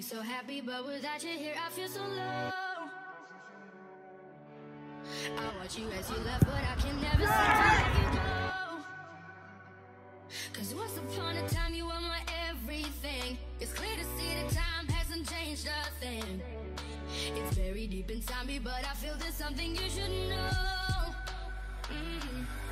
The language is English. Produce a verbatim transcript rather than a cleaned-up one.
so happy, but without you here I feel so low. I watch you as you left, but I can never seem to let you go. Cause once upon a time you were my everything. It's clear to see that time hasn't changed a thing. It's very deep inside me, but I feel there's something you should know. Mm-hmm.